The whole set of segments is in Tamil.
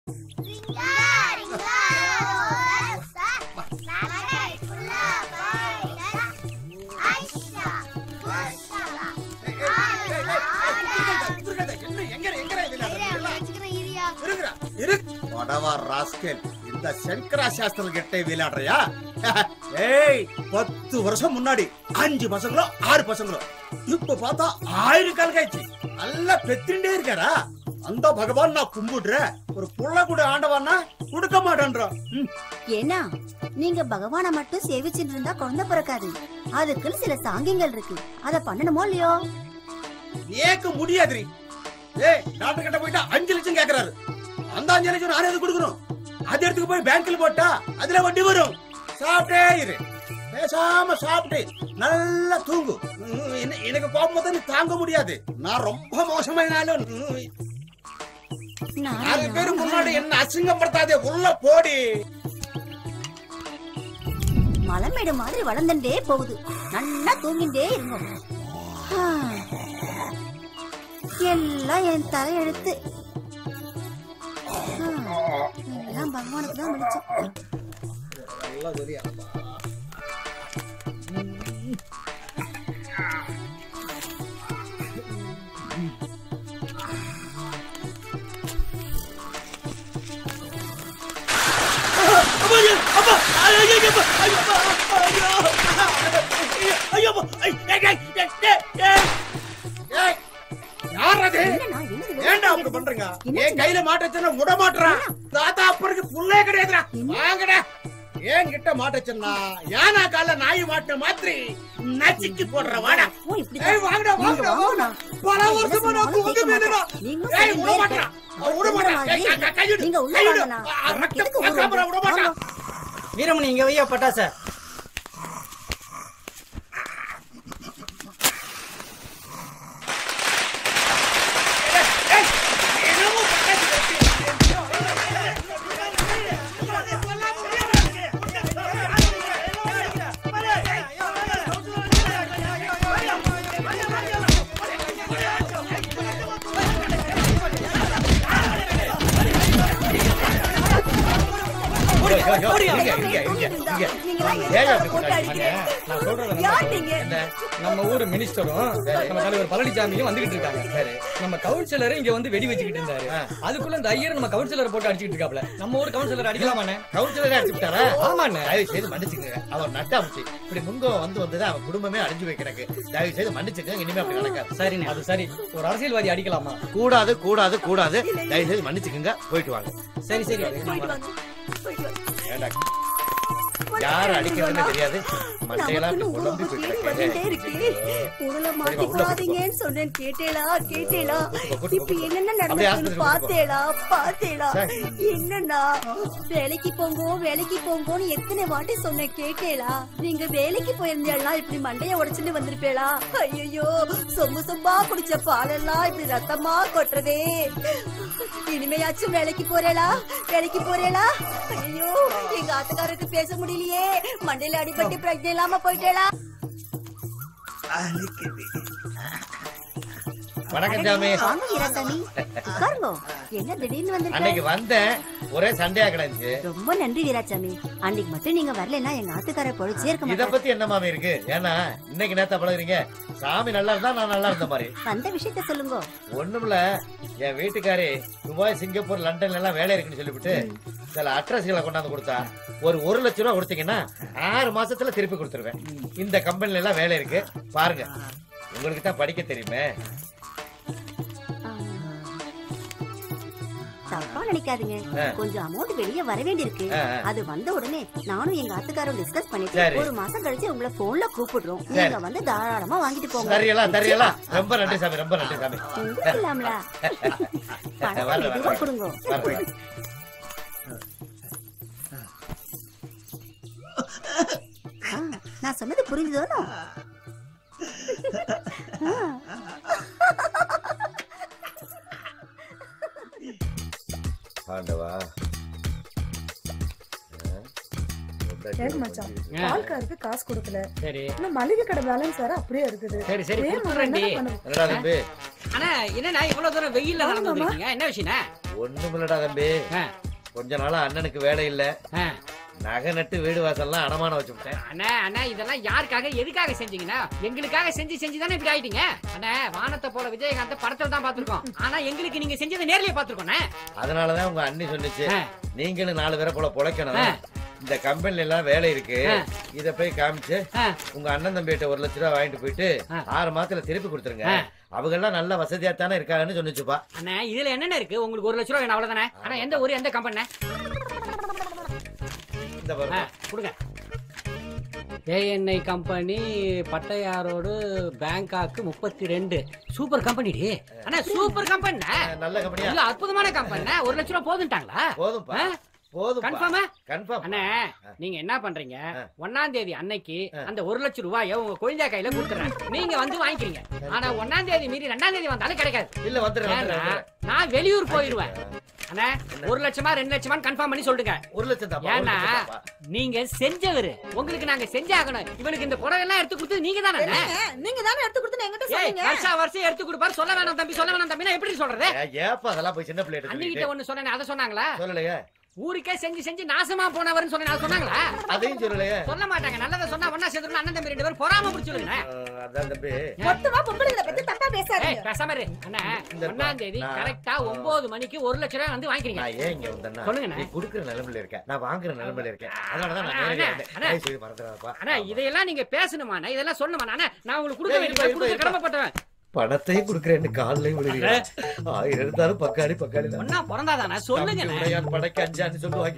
இந்த சங்கரா சாஸ்திரம் கிட்டே விளையாடுறியா? ஏய் 10 வருஷம் முன்னாடி 5 பசங்களோ 6 பசங்களோ, இப்ப பார்த்தா 1000 கால் காய்ச்சி நல்லா பெத்திண்டே இருக்காரா? அந்த பகவான் நான் கும்பிடுறேன், ஒரு புள்ள கூட ஆண்டவான்னா கொடுக்க மாட்டேன்றான். ஏன்னா நீங்க பகவான மட்டும் சேவிச்சுட்டு இருந்தா குழந்தை பிறக்காது. அதுக்குன்னு சில சாங்கியங்கள் இருக்கு, அத பண்ணணுமோ இல்லையோ? ஏக்க முடியாதுரி. ஏய் டாக்டர் கிட்ட போயிட்டா 5 லட்சம் கேக்குறாரு. அந்த 5 லட்சம் நானே எது கொடுக்கணும்? அது எடுத்துக்கு போய் பேங்க்ல போட்டா அதுல வட்டி வரும். சாப்பிட்டே இரு, பேசாம சாப்பிட்டு நல்லா தூங்கு. எனக்கு கோபம் வந்து தாங்க முடியாது. நான் ரொம்ப மோசமாயினாலும் 4 பேரு முன்னாடி என்ன அசிங்கப்படுத்தாதே, உள்ள போடி. மலைமேடு மாதிரி வளர்ந்துட்டே போகுது, நல்லா தூங்கிட்டே இருங்க. எல்லாம் என் தலையெழுத்து. எல்லாம் பகவானுக்கு தான் முடிச்சேன். என் கையில மாட்டச்சா விட மாட்டான். தாத்தா அப்பருக்கு புள்ளே கிடையாதுடா. வாங்கடா, ஏன் கிட்ட மாட்டச்சா யானா கால நாய் மாட்ட மாதிரி நச்சிக்கு போடுற. வாடா, வாங்கடா வாங்கடா. பல வருஷமா நான் தூங்க வேணும்டா. ஏய் விட மாட்டா, விட மாட்டா. நீங்க உள்ள வாங்கடா. விட மாட்டா. வீரமணி இங்க வையா பட்டாச. நம்ம ஊரு மினிஸ்டரும் நம்ம தலைவர் பழனிசாமியும் வந்துகிட்டு இருக்காங்க. நம்ம கவுன்சிலர் இங்க வந்து வெடி வச்சுக்கிட்டு இருந்தாரு. அதுக்குள்ள இந்த ஐயர் நம்ம கவுன்சிலர் போட்டு அடிச்சுட்டு இருக்காப்ல. நம்ம ஊர் கவுன்சிலர் அடிக்கலாமாண்ணே? கவுன்சிலரே அடிச்சுட்டாரா? ஆமாண்ணே. தயவு செய்து மன்னிச்சுக்கங்க. அவர் நட்டாமுச்சு இப்படி முங்கம் வந்தது அவன் குடும்பமே அழிஞ்சு வைக்கிறக்கு. தயவு செய்து மன்னிச்சுக்கங்க. இனிமே அப்படி நடக்காது. சரிண்ணே, அது சரி. ஒரு அரசியல்வாதி அடிக்கலாமா? கூடாது கூடாது கூடாது. தயவு செய்து மன்னிச்சுக்கங்க, போயிட்டு வாங்க. சரி சரி. யார அடிக்கிறதுன்னு தெரியாது. மண்டையெல்லாம் குழம்பி மாட்டிக்காதீங்கன்னு சொன்னேன். கேட்டேளா கேட்டேளா? இப்ப என்னென்ன நடந்ததுன்னு பாத்தேளா பாத்தேளா? என்னன்னா வேலைக்கு போங்கோன்னு எத்தனை வாட்டி சொன்ன கேட்டேளா? நீங்க வேலைக்கு போயிருந்தா இப்படி மண்டைய உடைச்சுட்டு வந்திருப்பேளா? ஐயோ, சொம்பு சொம்பா குடிச்ச பாலெல்லாம் இப்படி ரத்தமா கொட்டுறதே. இனிமையாச்சும் வேலைக்கு போறேளா? வேலைக்கு போறேளா? ஐயோ, எங்க ஆத்துக்காரருக்கு பேச முடியலையே. மண்டையில அடிபட்டு பிரச்சனை இல்லாம போயிட்டேளா? வணக்கம் சாமி. என்ன திடீர்னு வந்து? அன்னைக்கு வந்தேன், ஒரே சண்டையா கிடந்துச்சு. ரொம்ப நன்றி வீராசாமி. அன்னைக்கு மட்டும் நீங்க வரலன்னா எங்க ஆத்துக்கார பொழிச்சே இருக்க மாட்டாரு. இத பத்தி என்ன மாமி இருக்கு? ஏன்னா இன்னைக்கு நேத்தா பழகுறீங்க. சாமி நல்லா இருந்தா நான் நல்லா இருந்த மாதிரி. அந்த விஷயத்த சொல்லுங்க. ஒண்ணுமில்ல, என் வீட்டுக்காரி துபாய், சிங்கப்பூர், லண்டன்ல எல்லாம் வேலை இருக்குன்னு சொல்லிவிட்டு சில அட்ரஸ்களை கொண்டாந்து கொடுத்தா. ஒரு 1 லட்சம் ரூபாய் கொடுத்தீங்கன்னா 6 மாசத்துல திருப்பி கொடுத்துருவேன். இந்த கம்பெனில எல்லாம் வேலை இருக்கு, பாருங்க. உங்களுக்கு தான் படிக்க தெரியுமே. தப்பா நினைக்காதீங்க, கொஞ்சம் அமௌண்ட் வெளியே வர வேண்டியிருக்கு. அது வந்த உடனே நானும் எங்க ஆத்துக்காரும் டிஸ்கஸ் பண்ணிட்டு 1 மாசம் கழிச்சு உங்களை போன்ல கூப்பிடுறோம். நீங்க வந்து தாராளமா வாங்கிட்டு போங்க. தெரியல. ரொம்ப நன்றி சாமி, ரொம்ப நன்றி சாமி. இல்லாமல கொடுங்க. நான் சொன்னது புரிஞ்சுதோ? ஆண்டவா, மச்சான் பால்காருக்கு காசு கொடுக்கல. சரி, இன்னும் மளிகை கடை பேலன்ஸ் வேற அப்படியே இருக்குது. சரி சரி, குடுறேன்டி. என்னடா தம்பி? அண்ணா, என்னண்ணா இவ்வளவு தூரம் வெயில்ல நடந்து வந்திருக்கீங்க? என்ன விஷயம்னா? ஒண்ணுமில்லடா தம்பி, கொஞ்ச நாளா அண்ணனுக்கு வேலை இல்ல, நகை நட்டு வீடு வாசல்லாம் அடமானம் வச்சுட்டேன். அண்ணா அண்ணா இதெல்லாம் யாருக்காக எதுக்காக செஞ்சீங்கன்னா எங்களுக்காக செஞ்சு தானே இப்படி ஆயிட்டீங்க. அண்ணா வானத்தை போல விஜயகாந்த் படத்துல தான் பாத்துருக்கோம், ஆனா எங்களுக்கு நீங்க செஞ்சதை நேர்லயே பாத்துருக்கோம். அதனாலதான் உங்க அண்ணி சொன்னுச்சு, நீங்களும் 4 பேரை போல பொழைக்கணும், இந்த கம்பெனில எல்லாம் வேலை இருக்கு, இத போய் காமிச்சு உங்க அண்ணன் தம்பிகிட்ட 1 லட்சம் ரூபாய் வாங்கிட்டு போயிட்டு 6 மாசத்துல திருப்பி கொடுத்துருங்க, அவங்க எல்லாம் நல்ல வசதியா தானே இருக்காங்கன்னு சொன்னுச்சுப்பா. அண்ணா இதுல என்னென்ன இருக்கு, உங்களுக்கு 1 லட்சம் ரூபாய் வேணும் அவ்வளவுதானே. ஆனா எந்த ஊரு எந்த கம்பெனி கொடுங்க. ஏஎன்ஐ கம்பெனி பட்டையாரோடு பேங்காக்கு 32. Super company. ஆனா சூப்பர் கம்பெனி, நல்ல கம்பெனி, அற்புதமான கம்பெனி. 1 லட்சம் ரூபாய் போதுட்டாங்களா? போதும்பா போதும். கன்ஃபார்மா? கன்ஃபார்ம். அண்ணா நீங்க என்ன பண்றீங்க, 1ஆம் தேதி அன்னைக்கு அந்த 1 லட்சம் ரூபாயை உங்க குழந்தை கையில கொடுத்துறேன், நீங்க வந்து வாங்கிக்கிறீங்க. ஆனா 1ஆம் தேதி மீறி 2ஆம் தேதி வந்தாலும் கிடைக்காது. இல்ல வந்துடுறேன், நான் வெளியூர் போயிருவேன். அண்ணா 1 லட்சமா 2 லட்சமா கன்ஃபார்ம் பண்ணி சொல்லுங்க. 1 லட்சம் தான். ஏன்னா நீங்க செஞ்சவரு, உங்களுக்கு நாங்க செஞ்சாகணும். இவனுக்கு இந்த புடவை எல்லாம் எடுத்து கொடுத்து நீங்க தானே. நீங்க தானே எடுத்து கொடுத்து என்கிட்ட சொன்னீங்க. வருஷம் எடுத்து கொடுப்பாரு. சொல்ல வேணாம் தம்பி, சொல்ல வேணாம் தம்பி, நான் எப்படி சொல்றது? ஏப்பா அதெல்லாம் போய் சின்ன பிள்ளை அன்னிக்கிட்ட ஒண்ணு சொன்னேன், அதை சொன்னாங்களா? சொல்லலையே. ஊருக்கே செஞ்சு நாசமா போனவர்னு சொன்னாங்களா? அதையும் சொல்லலையே. சொல்ல மாட்டாங்க. நல்லதை சொன்னா ஒண்ணா சேர்ந்து அண்ணன் தம்பி 2 பேரும் பொறாம பிடிச்சிருங்க. அதான் தம்பி, மொத்தமா பொம்பளைகளை பத்தி தப்பா பேசாதீங்க. பேசாம இரு. அண்ணா 1ஆம் தேதி கரெக்டா 9 மணிக்கு 1 லட்சம் ரூபாய் வந்து வாங்கிக்கிறீங்க. நான் ஏன் இங்க வந்தேன்னா, சொல்லுங்க. நீ குடுக்குற நிலைமையில இருக்க, நான் வாங்குற நிலைமையில இருக்கேன், அதனாலதான் நான் நேரடியா வந்தேன். சரி மறந்துடாதப்பா. அண்ணா இதெல்லாம் நீங்க பேசணுமா? இதெல்லாம் சொல்லணுமா? அண்ணா நான் உங்களுக்கு கொடுக்க கடமைப்பட்டவன். பணத்தையும் குடுக்கறேன்னு காலையும் விழுகிறேன். 1000 இருந்தாலும் பக்காளி தான். ஒண்ணா பிறந்தாதானே சொல்லுங்க. உடையான் படைக்கு 5 சொல்லுவாங்க.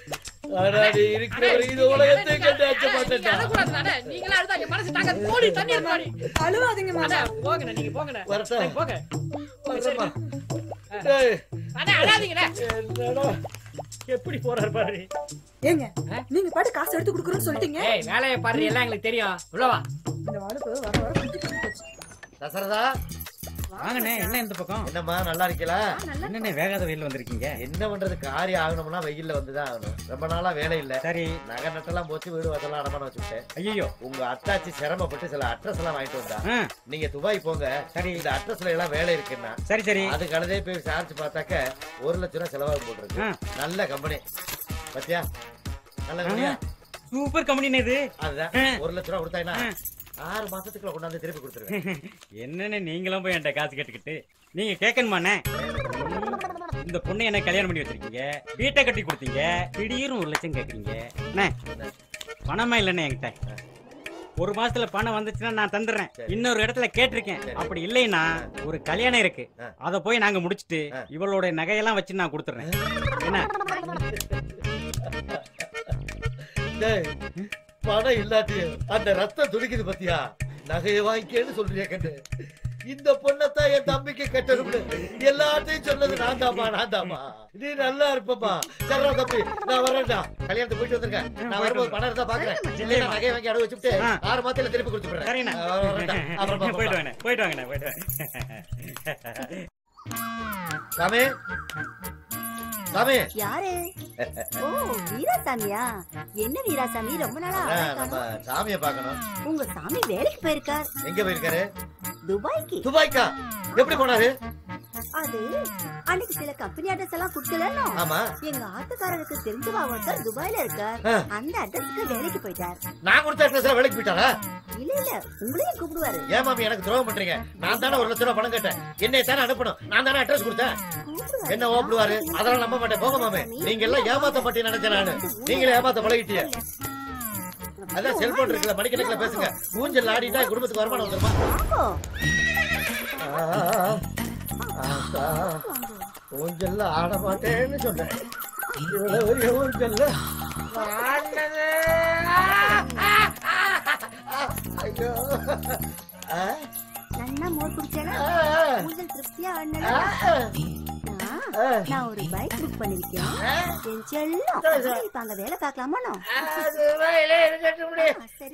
ஆனா நீ இருக்கிற இந்த உலகத்தை கண்டு அச்ச மாட்டேன்டா. நீங்களா அழுதா என் மனசு தாங்க கோடி தண்ணி மாறி. அழுவாதீங்க மாமா. போங்க நீங்க போங்க. வரட்டா. போங்க. வரமா. டேய். அண்ணா அழாதீங்கடா. என்னடா எப்படி போறாரு பாரு. ஏங்க நீங்க பாட்டு காசு எடுத்து குடுக்குறேன்னு சொல்லிட்டீங்க. ஏய் வேலைய பாரு, எல்லாம் எங்களுக்கு தெரியும். உள்ள வா. இந்த வாளுக்கு வர குட்டி போச்சு. தசரதா வாங்கண்ணே, என்ன இந்த பக்கம்? என்னம்மா நல்லா இருக்கீங்களா? என்னண்ணே வேகாத வெயில்ல வந்திருக்கீங்க? என்ன பண்றது, காரியம் ஆகணும்னா வெயில்ல வந்துதான் ஆகணும். ரொம்ப நாளா வேலை இல்ல. சரி. நகை நட்டெல்லாம் போச்சு, வீடு வாசல்லாம் அடமானம் வச்சுட்டேன். ஐயோ, உங்க அத்தாச்சி சிரமப்பட்டு சில அட்ரஸ் எல்லாம் வாங்கிட்டு வந்தா. நீங்க துபாய் போங்க, சரி இந்த அட்ரஸ்ல எல்லாம் வேலை இருக்குன்னா. சரி சரி. அது கழுதே போய் விசாரிச்சு பார்த்தாக்க 1 லட்சம் ரூபாய் செலவாக போட்டுருக்கு. நல்ல கம்பெனி பத்தியா, நல்ல கம்பெனியா, சூப்பர் கம்பெனி இது. அதுதான் 1 லட்சம் ரூபாய் கொடுத்தாங்கன்னா 6 மாசத்துக்குள்ள கொண்டாந்து திருப்பி கொடுத்துருவேன். என்னன்னு நீங்களும் போய் என்கிட்ட காசு கேட்டுக்கிட்டு நீங்க கேட்கணுமாண்ணே? இந்த பொண்ணை என்ன கல்யாணம் பண்ணி வச்சிருக்கீங்க, வீட்டை கட்டி கொடுத்தீங்க, திடீர்னு 1 லட்சம் கேக்குறீங்க. பணமா இல்லைண்ணே என்கிட்ட. 1 மாசத்துல பணம் வந்துச்சுன்னா நான் தந்துடுறேன். இன்னொரு இடத்துல கேட்டிருக்கேன், அப்படி இல்லைன்னா ஒரு கல்யாணம் இருக்கு, அத போய் நாங்க முடிச்சுட்டு இவளோட நகையெல்லாம் வச்சு நான் கொடுத்துறேன். என்ன பணம் இல்லாட்டியும் அந்த ரத்தம் துடிக்குது பத்தியா, நகையை வாங்கிக்கேன்னு சொல்றியா கண்டு. இந்த பொண்ணத்தான் என் தம்பிக்கு கட்டணும்னு எல்லாத்தையும் சொன்னது நான் தாமா. நீ நல்லா இருப்பா. சரா தம்பி நான் வரேன்டா, கல்யாணத்துக்கு போயிட்டு வந்திருக்கேன். நான் வரும்போது பணம் இருந்தா பாக்குறேன், இல்லையா நகையை வாங்கி அடவு வச்சுட்டு 6 மாசத்துல திருப்பி கொடுத்துடுறேன். அப்புறம் போயிட்டு வாங்க. சாமி சாமி. யாரு? ஓ வீராசாமியா? என்ன வீராசாமி, ரொம்ப நாளா நம்ம சாமிய பாக்கணும். உங்க சாமி வேலைக்கு போயிருக்கார். எங்க போயிருக்காரு? துபாய்க்கு. துபாய்க்கா? எப்படி போனாரு? அது அன்னைக்கு சில கம்பெனி அட்ரஸ் எல்லாம் குடுக்கலன்னு. ஆமா. எங்க ஆத்துக்காரருக்கு தெரிஞ்சவா ஒருத்தர் துபாயில இருக்கார், அந்த அட்ரஸ்க்கு வேலைக்கு போயிட்டார். நான் கொடுத்த அட்ரஸ்ல வேலைக்கு போயிட்டாரா? இல்ல உங்களையும் கூப்பிடுவாரு. ஏன் மாமி எனக்கு துரோகம் பண்றீங்க? நான் தானே 1 லட்சம் ரூபாய் பணம் கேட்டேன், என்னைய தானே அனுப்பணும், நான் தானே அட்ரஸ் கொடுத்தேன். என்ன ஓப்பிடுவாரு? அதெல்லாம் நம்ப மாட்டேன். போக மாமே, நீங்க எல்லாம் ஏமாத்த மாட்டேன் நினைச்சேன் நானு. நீங்களே ஏமாத்த பழகிட்டீங்க. அதான் செல்போன் இருக்குல்ல, மணிக்கணக்கில் பேசுங்க. ஊஞ்சல் ஆடிட்டா குடும்பத்துக்கு வருமானம் வந்துருமா? ஊஞ்சல்ல ஆட மாட்டேன்னு சொன்னேன், இவ்வளவு ஊஞ்சல்ல ஐயோ. நல்லா மோர் குடிச்சேனா, ஊஞ்சல் திருப்தியா ஆடனா. நான் ஒரு பைக் புக் பண்ணிருக்கேன், என் செல்லம். இப்ப அங்க வேலை பார்க்கலாமா? சரி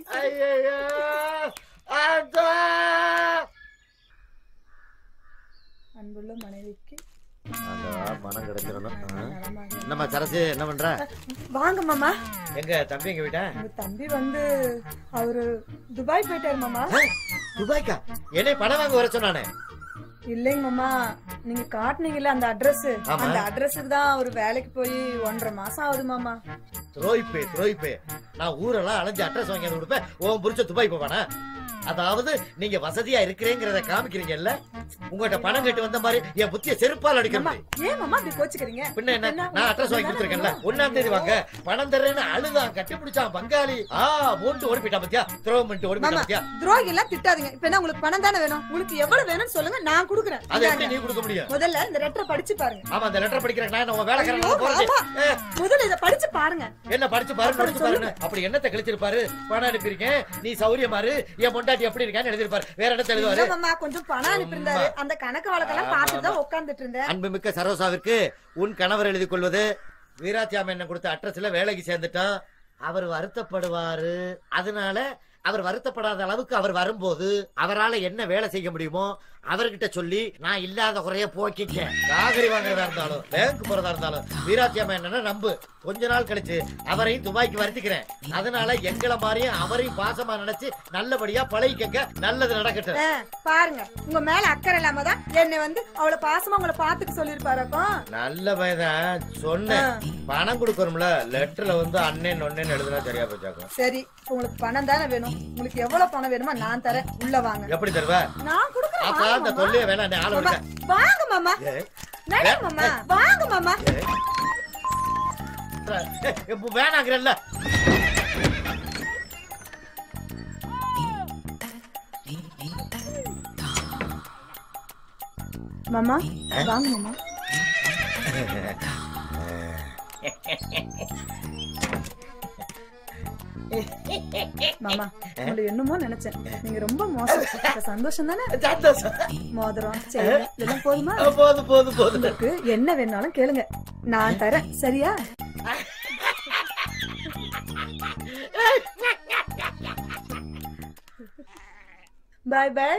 அன்புள்ள மனைவிக்கு பணம் கிடைச்சிடணும். என்னம்மா சரசு, என்ன பண்ற? வாங்க மாமா. எங்க தம்பி எங்க வீட்டா? உங்க தம்பி வந்து அவரு துபாய் போயிட்டாரு மாமா. துபாய்க்கா? என்னை பணம் வாங்க வர சொன்னானே. இல்லைங்க மாமா, நீங்க காட்டுனீங்கல்ல அந்த அட்ரஸ், அந்த அட்ரஸுக்கு தான் ஒரு வேலைக்கு போய் 1.5 மாசம் ஆகுது மாமா. துரோயிப்பே நான் ஊரெல்லாம் அலைஞ்சு அட்ரஸ் வாங்கி கொடுப்பேன். உன் புரிச்ச துபாய் போவானா? அதாவது நீங்க வசதியா இருக்கிறேங்கிறத காமிக்கிறீங்கல்ல. உங்ககிட்ட பணம் கட்டு வந்த மாதிரி என் புத்திய செருப்பால் அடிக்கணும். ஏன் மாமா இப்படி கோச்சுக்கிறீங்க? பின்ன என்ன, நான் அட்ரஸ் வாங்கி கொடுத்துருக்கேன்ல, 1ஆம் தேதி வாங்க. பணம் தர்றேன்னு அழுதான், கட்டி பிடிச்சான் பங்காளி. மூண்டு ஓடி போயிட்டா பத்தியா, துரோகம் பண்ணிட்டு ஓடி போயிட்டா பத்தியா. துரோகி எல்லாம் திட்டாதீங்க. இப்ப என்ன உங்களுக்கு பணம் தானே வேணும்? உங்களுக்கு எவ்வளவு வேணும்னு சொல்லுங்க, நான் கொடுக்குறேன். அதை எப்படி நீ கொடுக்க முடியும்? முதல்ல இந்த லெட்டரை படிச்சு பாருங்க. ஆமா, அந்த லெட்டர் படிக்கிறேன் நான் உங்க வேலைக்காரன் போறேன். முதல்ல இத படிச்சு பாருங்க. என்ன படிச்சு பாருன்னு அப்படி என்னத்தை கழிச்சிருப்பாரு? பணம் அனுப்பியிருக்கேன், நீ சௌரியமாரு, என் பொண்டாட்டி எப்படி இருக்கான்னு எழுதிருப்பாரு. வேற என்ன எழுதுவாரு? மாமா கொஞ்சம் பணம் அனுப்பியிருந்தாரு, அந்த கணக்கு வழக்கெல்லாம் பார்த்துட்டு தான் உட்கார்ந்துட்டு இருந்தேன். அன்புமிக்க சரோசாவிற்கு உன் கணவர் எழுதி கொள்வது. வீராட்சியாம என்ன கொடுத்த அட்ரஸ்ல வேலைக்கு சேர்ந்துட்டான். அவர் வருத்தப்படுவாரு. அதனால அவர் வருத்தப்படாத அளவுக்கு அவர் வரும்போது அவரால என்ன வேலை செய்ய முடியுமோ அவர்கிட்ட சொல்லி நான் இல்லாத குறைய போக்கிட்டேன். காகரி வாங்குறதா இருந்தாலும் பேங்க் போறதா இருந்தாலும் வீராட்சியம்மா என்ன நம்பு. கொஞ்ச நாள் கழிச்சு அவரையும் துபாய்க்கு வருத்திக்கிறேன். அதனால எங்களை மாதிரியும் அவரையும் பாசமா நினைச்சு நல்லபடியா பழகிக்கங்க. நல்லது நடக்கட்டும். பாருங்க, உங்க மேல அக்கறை இல்லாம தான் என்னை வந்து அவளை பாசமா உங்களை பாத்துக்க சொல்லிருப்பாருக்கும். நல்ல பையன் சொன்னேன். பணம் கொடுக்கணும்ல, லெட்டர்ல வந்து அண்ணன் ஒன்னேன்னு எழுதுனா சரியா போச்சாக்கும். சரி, உங்களுக்கு பணம் தானே வேணும். உங்களுக்கு எவ்வளவு பணம் வேணுமோ நான் தரேன், உள்ள வாங்க. எப்படி தருவ? நான் கொடுக்குறேன். அப்ப அந்த தொல்லையே வேணாம், நீ ஆள விடுங்க. வாங்க மாமா, நட மாமா, வாங்க மாமா. வேணாங்கிறல்ல. மாமா வாங்க மாமா. மாமா, உங்களை என்னமோ நினைச்சேன். நீங்க ரொம்ப மோசம். சந்தோஷம் தானே? மோதிரம் செயின் இதெல்லாம் போதுமா? போதும். உங்களுக்கு என்ன வேணாலும் கேளுங்க, நான் தரேன். சரியா? பாய் பாய்.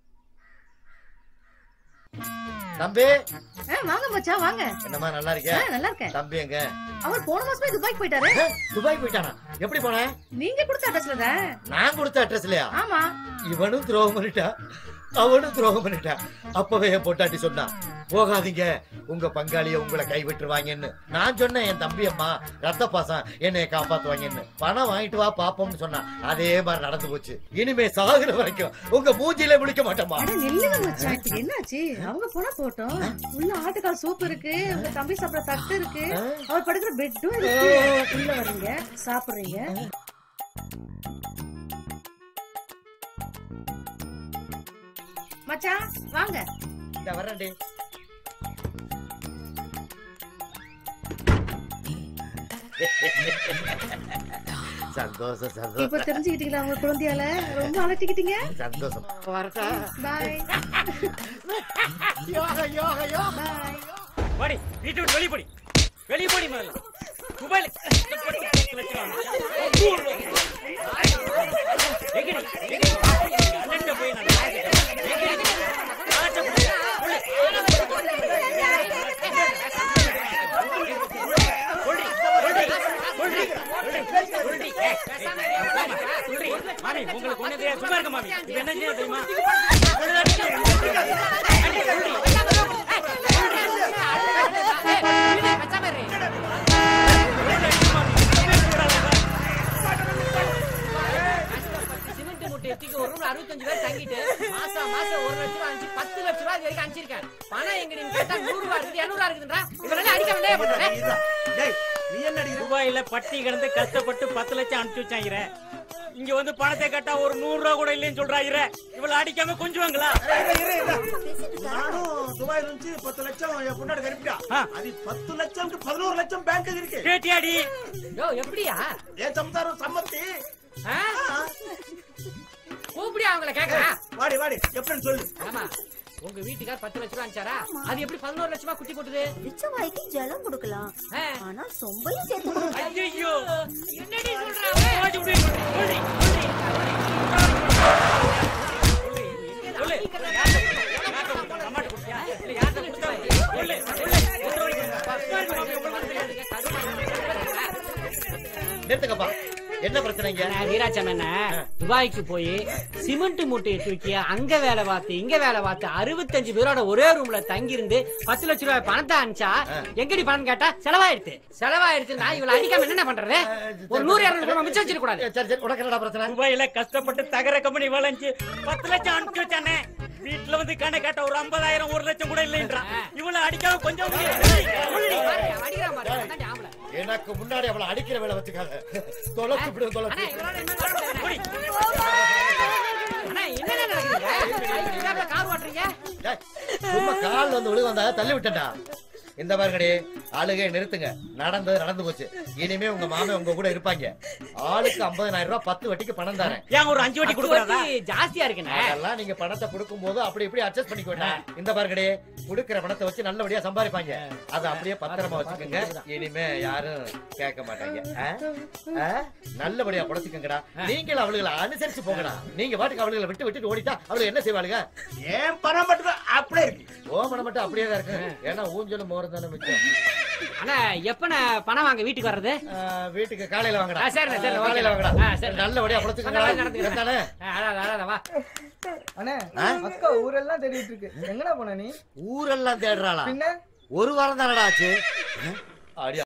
தம்பி வாங்க மச்சான், வாங்க. என்னமா நல்லா இருக்கியா? நல்லா இருக்கேன். தம்பி எங்க? அவர் போன மாசமே துபாய்க்கு போயிட்டாரு. துபாய் போயிட்டானா? எப்படி போன? நீங்க கொடுத்த அட்ரஸ்ல தான். நான் கொடுத்த அட்ரஸ்லயா? ஆமா. இவனும் துரோகம் பண்ணிட்டா, அவனும் துரோகம் பண்ணிட்டா. அப்பவே என் பொட்டாட்டி சொன்னா, போகாதீங்க, உங்க பங்காளிய உங்களை கைவிட்டுருவாங்கன்னு. நான் சொன்னேன், என் தம்பி அம்மா ரத்த பாசம் என்னைய காப்பாத்துவாங்கன்னு. பணம் வாங்கிட்டு வா பாப்போம்னு சொன்னா. அதே மாதிரி நடந்து போச்சு. இனிமே சாகுற வரைக்கும் உங்க மூஞ்சில முழிக்க மாட்டோமா? நில்லுங்க மச்சான், என்னாச்சு? அவங்க போனா போட்டோம். உள்ள ஆட்டுக்கால் சூப் இருக்கு, உங்க தம்பி சாப்பிட தட்டு இருக்கு, அவர் படுக்கிற பெட்டும் இருக்கு. உள்ள வர்றீங்க, சாப்பிடுறீங்க. மச்சான் வாங்க. இந்த வரேன்டி. சந்தோஷம். இப்ப தெரிஞ்சுக்கிட்டீங்களா உங்க குழந்தையால? ரொம்ப அலட்டிக்கிட்டீங்க. சந்தோஷம். வரட்டா? பாய். பாய். வாடி, வீட்டு விட்டு வெளியே போடி. வெளியே போடி முதல்ல. துபாயில உங்களுக்கு ஒண்ணு தெரியாது. சும்மா இருக்க மாமி. இது என்ன செய்ய தெரியுமா? சிமெண்ட் மூட்டை எத்திக்கு ஒரு ரூம் 65 பேர் தங்கிட்டு மாசம் 1 லட்சம் ரூபாய் அனுப்பிச்சு 10 லட்சம் ரூபாய் வரைக்கும் அனுப்பிச்சிருக்கேன். பணம் எங்க நீங்க கேட்டா 100 ரூபாய் இருக்குது 200 ரூபாய் இருக்குன்றா. இவரெல்லாம் அடிக்க வேண்டிய நீ என்ன துபாயில பட்டி கிடந்து கஷ்டப்பட்டு 10 லட்சம் அனுப்பிச்சு வச்சாங்க. இங்க வந்து பணத்தை கட்டா ஒரு 100 ரூபா கூட இல்லைன்னு சொல்றாங்க. இவ்வளவு அடிக்காம கொஞ்சுவாங்களா? நானும் துபாயில இருந்து 10 லட்சம் என் பொண்டாட்டி அனுப்பிட்டா. அது 10 லட்சம் 11 லட்சம் பேங்க்ல இருக்கு. கேட்டியாடி? யோ எப்படியா? என் சம்சாரம் சம்மத்தி. கூப்பிடியா அவங்கள கேக்குறா? வாடி எப்படின்னு சொல்லு. ஆமா, உங்க வீட்டுக்கார் 10 லட்சம் ரூபாய் அனுப்பிச்சாரா? அது எப்படி 11 லட்சமா குட்டி போட்டுது? பிச்சைவாய்க்கு ஜலம் கொடுக்கலாம், ஆனா சொம்பையும் சேர்த்து கொடுக்கலாம். ஐயோ, என்னடி சொல்றாங்க? நிறுத்துக்கப்பா. என்ன பிரச்சனைங்க? வீராச்சம் என்ன துபாய்க்கு போய் சிமெண்ட் மூட்டையை தூக்கி அங்க வேலை பார்த்து இங்க வேலை பார்த்து 65 பேரோட ஒரே ரூம்ல தங்கி இருந்து 10 லட்சம் ரூபாய் பணத்தை அனுப்பிச்சா எங்கடி பணம் கேட்டா செலவாயிடுச்சு நான் இவளை அடிக்காம என்ன பண்றது? ஒரு 100-200 ரூபாய் மிச்சம் வச்சிருக்க கூடாது. சரி உனக்கு என்னடா பிரச்சனை? துபாயில கஷ்டப்பட்டு தகர கம்பெனி வளைஞ்சு 10 லட்சம் அனுப்பிச்சு வச்சானே. வீட்டுல வந்து கணக்கு கேட்ட ஒரு 50,000 1 லட்சம் கூட இல்லைன்றான். இவளை அடிக்காம கொஞ்சம் எனக்கு முன்னாடி அவளை அடிக்கிற வேலை வச்சுக்காத. தொலைச்சு சும்மா கால் வந்து விழுக வந்தா தள்ளி விட்டா. இந்த பாருங்கடி, ஆளுகை நிறுத்துங்க. நடந்து போச்சு. இனிமே உங்க மாமே உங்க கூட இருப்பாங்க. ஆளுக்கு 50,000 ரூபாய் 10 வட்டிக்கு பணம் தரேன். ஏன் ஒரு 5 வட்டி கொடுக்கறதா? ஜாஸ்தியா இருக்குண்ணே. அதெல்லாம் நீங்க பணத்தை கொடுக்கும் போது அப்படி இப்படி அட்ஜஸ்ட் பண்ணிக்கோங்க. இந்த பாருங்கடி, கொடுக்கிற பணத்தை வச்சு நல்லபடியா சம்பாதிப்பாங்க. அதை அப்படியே பத்திரமா வச்சுக்கோங்க. இனிமே யாரும் கேட்க மாட்டாங்க. நல்லபடியா புடச்சுக்கங்கடா. நீங்களும் அவளுகளை அனுசரிச்சு போங்கடா. நீங்க பாட்டுக்கு அவளுகளை விட்டு ஓடிட்டா அவளுக்கு என்ன செய்வாளுங்க? ஏன் பணம் மட்டும் அப்படியே இருக்கு. ஓ பணம் மட்டும் அப்படியே தான் இருக்கு. ஏன்னா ஊஞ்சலும் மோரம் தானே மிச்சம். அண்ணா எப்ப பணம் வாங்க வீட்டுக்கு வர்றது? வீட்டுக்கு காலையில வாங்கடா. சரி காலையில வாங்கடா. நல்லபடியா புடச்சுக்கங்கடா. அண்ணே அக்கா ஊரெல்லாம் தேடிட்டு இருக்கு. எங்கடா போன நீ? ஊரெல்லாம் தேடுறாளா? பின்ன ஒரு வாரம் தானடா ஆச்சு. அடி